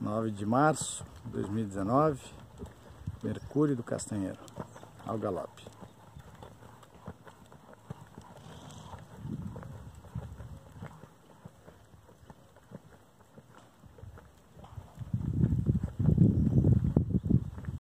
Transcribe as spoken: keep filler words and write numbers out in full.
nove de março de dois mil e dezenove, Mercúrio do Castanheiro, ao galope.